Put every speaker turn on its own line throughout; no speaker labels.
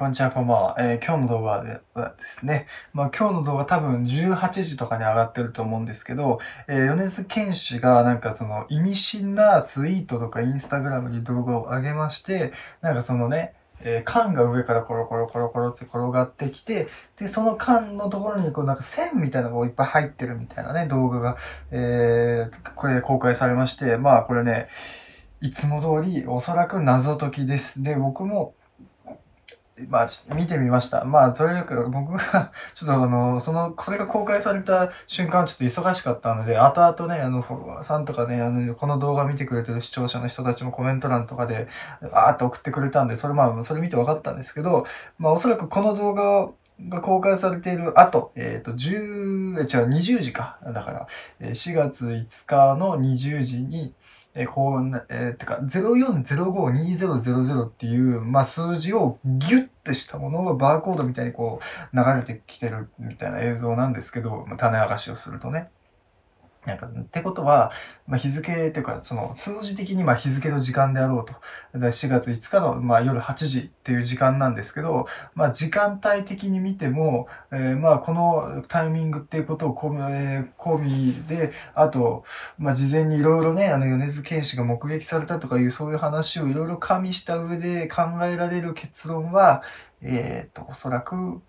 こんにちは、こんばんは。今日の動画はですね、今日の動画多分18時とかに上がってると思うんですけど、米津玄師がなんかその意味深なツイートとかインスタグラムに動画を上げまして、なんかそのね、缶が上からコロコロコロコロって転がってきて、で、その缶のところにこうなんか線みたいなのがいっぱい入ってるみたいなね、動画が、これ公開されまして、これね、いつも通りおそらく謎解きです。で、僕も見てみました。とにかく僕がちょっとこれが公開された瞬間ちょっと忙しかったので、後々ね、フォロワーさんとかね、この動画見てくれてる視聴者の人たちもコメント欄とかで、ーって送ってくれたんで、それ見て分かったんですけど、おそらくこの動画が公開されている後、20時か。だから、4月5日の20時に、04052000っていう、数字をギュッてしたものがバーコードみたいにこう流れてきてるみたいな映像なんですけど、種明かしをするとね。ってことは、日付っていうか、その数字的に日付の時間であろうと。4月5日の夜8時っていう時間なんですけど、時間帯的に見ても、このタイミングっていうことを込みで、あと、事前にいろいろね、米津玄師が目撃されたとかいうそういう話をいろいろ加味した上で考えられる結論は、おそらく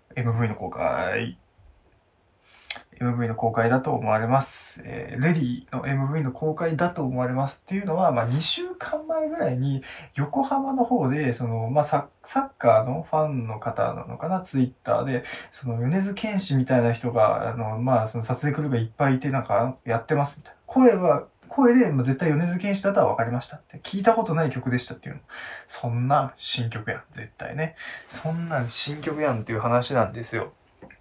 MV の公開だと思われます。レディの MV の公開だと思われます。っていうのは、2週間前ぐらいに横浜の方で、サッカーのファンの方なのかな、ツイッターで、米津玄師みたいな人が、その撮影クルーがいっぱいいて、なんか、やってますみたいな。声で、絶対米津玄師だとは分かりましたって。聞いたことない曲でしたっていうの。そんなん新曲やん、絶対ね。そんなん新曲やんっていう話なんですよ。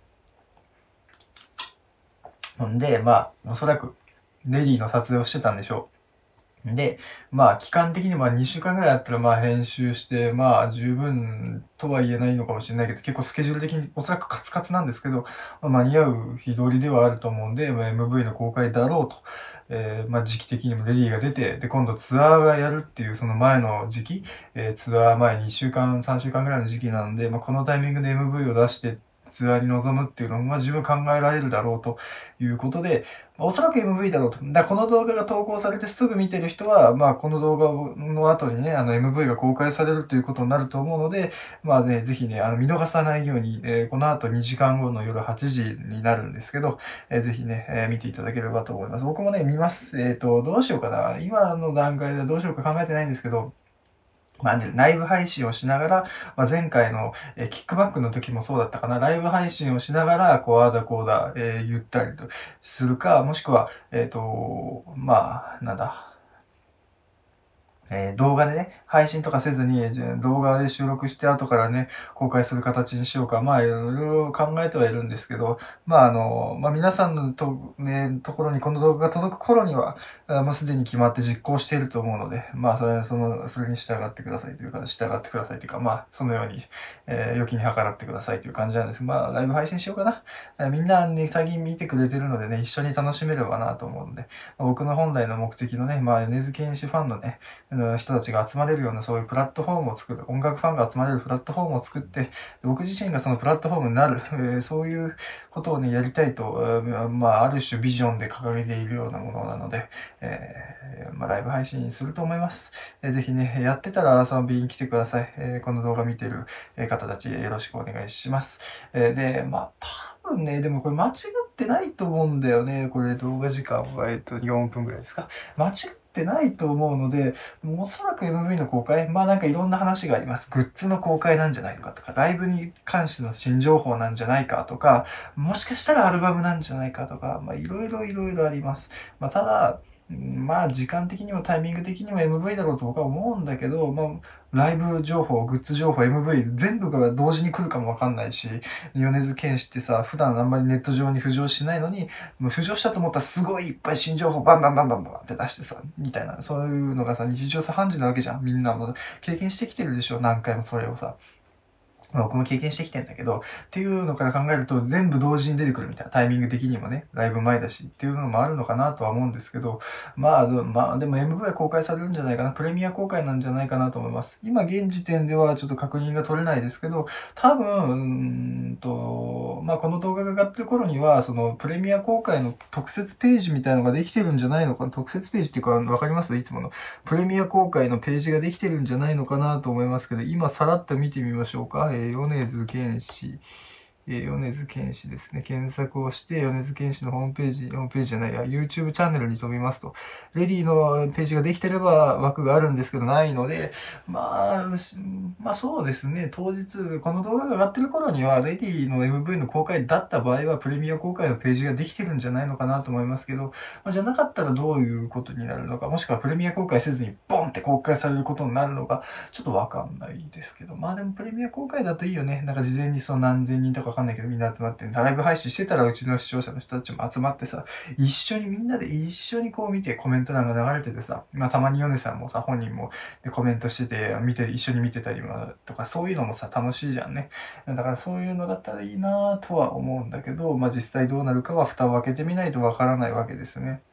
んで、おそらく、レディの撮影をしてたんでしょう。で、期間的に2週間ぐらいあったら、編集して、十分とは言えないのかもしれないけど、結構スケジュール的におそらくカツカツなんですけど、間に合う日取りではあると思うんで、MV の公開だろうと。時期的にもレディが出て、で、今度ツアーがやるっていうその前の時期、ツアー前2週間、3週間ぐらいの時期なので、このタイミングで MV を出して、ツアーに臨むっていうのも、十分考えられるだろうということで、おそらく MV だろうと。この動画が投稿されてすぐ見てる人は、この動画の後にね、MV が公開されるということになると思うので、ぜひね、見逃さないように、この後2時間後の夜8時になるんですけど、ぜひね、見ていただければと思います。僕もね、見ます。どうしようかな。今の段階でどうしようか考えてないんですけど、ライブ配信をしながら、前回の、キックバックの時もそうだったかな、ライブ配信をしながら、ああだこうだ、言ったりとするか、もしくは、なんだ、動画でね、配信とかせずに、動画で収録して後からね、公開する形にしようか。いろいろ考えてはいるんですけど、皆さんのところにこの動画が届く頃には、もうすでに決まって実行していると思うので、それに従ってくださいというか、従ってくださいというか、そのように、良きに計らってくださいという感じなんです。ライブ配信しようかな。みんなね、最近見てくれてるのでね、一緒に楽しめればなと思うので、僕の本来の目的のね、米津玄師ファンのね、人たちが集まれるようなそういうプラットフォームを作る、音楽ファンが集まれるプラットフォームを作って、僕自身がそのプラットフォームになる、そういうことをね、やりたいと、ある種ビジョンで掲げているようなものなので、ライブ配信すると思います。ぜひね、やってたら遊びに来てください。この動画見てる方たちよろしくお願いします。で、多分ね、でもこれ間違ってないと思うんだよね。これ動画時間は、4分ぐらいですか。間違ってないと思うので、おそらく MV の公開、なんかいろんな話があります。グッズの公開なんじゃないかとか、ライブに関しての新情報なんじゃないかとか、もしかしたらアルバムなんじゃないかとか、いろいろあります。ただ、時間的にもタイミング的にも MV だろうと僕は思うんだけど、ライブ情報、グッズ情報、MV 全部が同時に来るかもわかんないし、米津玄師ってさ、普段あんまりネット上に浮上しないのに、浮上したと思ったらすごいいっぱい新情報バンバンバンバンバンって出してさ、みたいな、そういうのがさ、日常茶飯事なわけじゃん。みんなも経験してきてるでしょ、何回もそれをさ。 僕も経験してきてんだけど、っていうのから考えると全部同時に出てくるみたいな、タイミング的にもね、ライブ前だしっていうのもあるのかなとは思うんですけど、でも MV は公開されるんじゃないかな、プレミア公開なんじゃないかなと思います。今現時点ではちょっと確認が取れないですけど、多分、この動画が上がってる頃には、そのプレミア公開の特設ページみたいのができてるんじゃないのかな、特設ページっていうか、わかりますいつもの。プレミア公開のページができてるんじゃないのかなと思いますけど、今さらっと見てみましょうか。米津玄師。米津玄師ですね。検索をして、米津玄師のホームページじゃないや、YouTube チャンネルに飛びますと。レディのページができてれば枠があるんですけど、ないので、そうですね。当日、この動画が上がってる頃には、レディの MV の公開だった場合は、プレミア公開のページができてるんじゃないのかなと思いますけど、じゃなかったらどういうことになるのか、もしくはプレミア公開せずに、ボンって公開されることになるのか、ちょっとわかんないですけど、でもプレミア公開だといいよね。なんか事前にその何千人とかわかんないけどみんな集まって、ライブ配信してたらうちの視聴者の人たちも集まってさ、みんなで一緒にこう見てコメント欄が流れててさ、たまにヨネさんもさ、本人もでコメントしてて、一緒に見てたりとか、そういうのもさ、楽しいじゃんね。だからそういうのだったらいいなぁとは思うんだけど、実際どうなるかは蓋を開けてみないとわからないわけですね。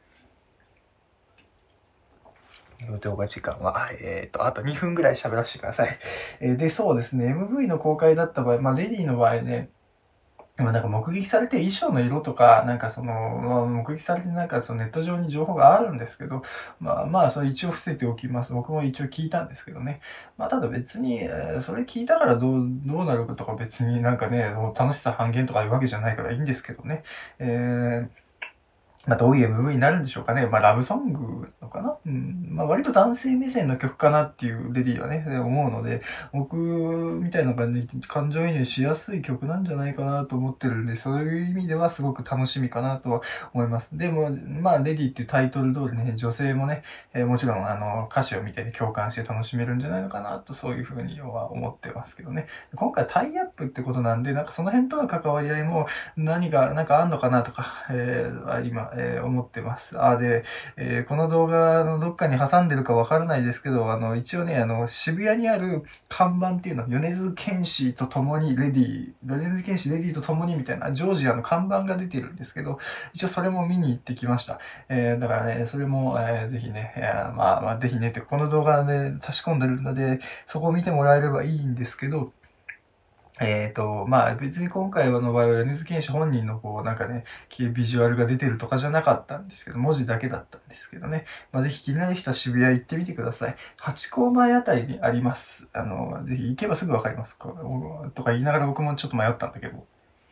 動画時間は、あと2分ぐらい喋らせてください。で、そうですね、MV の公開だった場合、レディの場合ね、なんか目撃されて衣装の色とか、目撃されてネット上に情報があるんですけど、それ一応伏せておきます。僕も一応聞いたんですけどね。ただ別に、それ聞いたからどうなるかとか別に楽しさ半減とかいうわけじゃないからいいんですけどね。どういう MV になるんでしょうかね。ラブソングなのかな。割と男性目線の曲かなっていうレディはね、思うので、僕みたいな感じで感情移入しやすい曲なんじゃないかなと思ってるんで、そういう意味ではすごく楽しみかなとは思います。でも、レディっていうタイトル通りね、女性もね、もちろん歌詞を見て、共感して楽しめるんじゃないのかなと、そういうふうには思ってますけどね。今回タイアップってことなんで、その辺との関わり合いも何かあんのかなとか、今、思ってます。この動画のどっかに挟んでるかわからないですけど、一応ね、渋谷にある看板っていうの、米津玄師と共にレディと共にみたいな、ジョージアの看板が出てるんですけど、一応それも見に行ってきました。だからね、それも、ぜひね、ぜひねって、この動画で差し込んでるので、そこを見てもらえればいいんですけど、別に今回の場合は米津玄師本人のビジュアルが出てるとかじゃなかったんですけど、文字だけだったんですけどね。ぜひ気になる人は渋谷行ってみてください。ハチ公前あたりにあります。ぜひ行けばすぐわかります。とか言いながら僕もちょっと迷ったんだけど、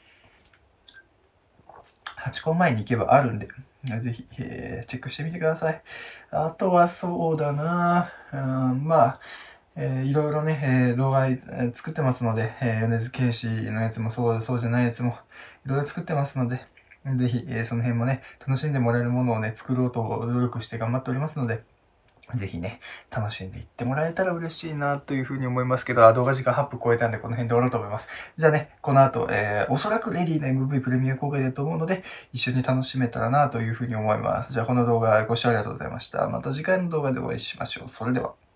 ハチ公前に行けばあるんで、ぜひ、チェックしてみてください。あとはそうだないろいろね、動画、作ってますので、米津玄師のやつもそうじゃないやつも、いろいろ作ってますので、ぜひ、その辺もね、楽しんでもらえるものをね、作ろうと努力して頑張っておりますので、ぜひね、楽しんでいってもらえたら嬉しいなというふうに思いますけど、動画時間8分超えたんでこの辺で終わろうと思います。じゃあね、この後、おそらくレディの MV プレミア公開だと思うので、一緒に楽しめたらなというふうに思います。じゃあこの動画ご視聴ありがとうございました。また次回の動画でお会いしましょう。それでは。